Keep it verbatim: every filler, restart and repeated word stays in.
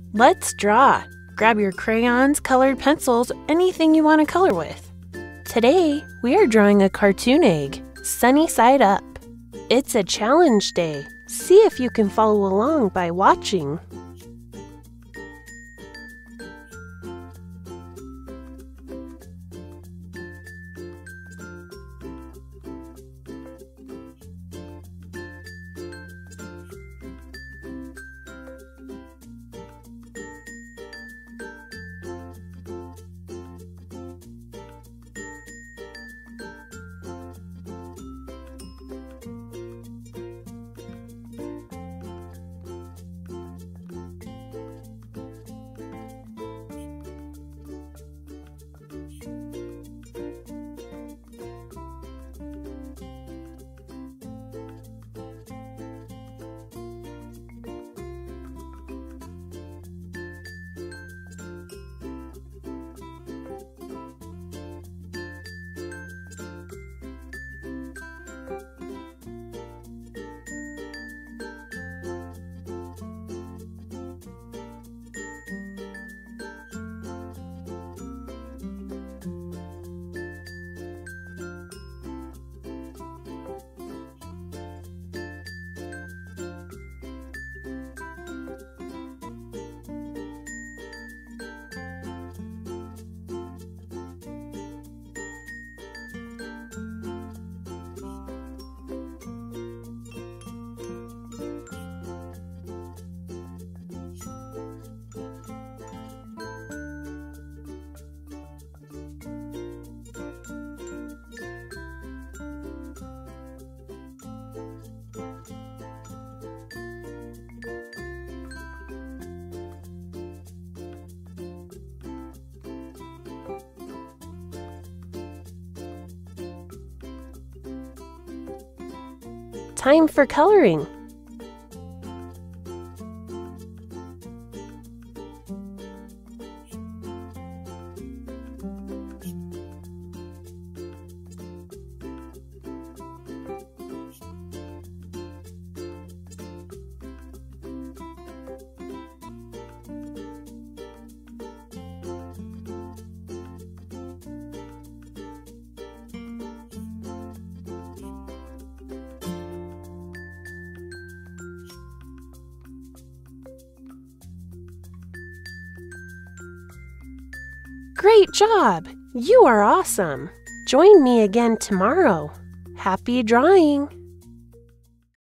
Let's draw. Grab your crayons, colored pencils, anything you want to color with. Today, we are drawing a cartoon egg, sunny side up. It's a challenge day. See if you can follow along by watching. Time for coloring. Great job! You are awesome! Join me again tomorrow. Happy drawing!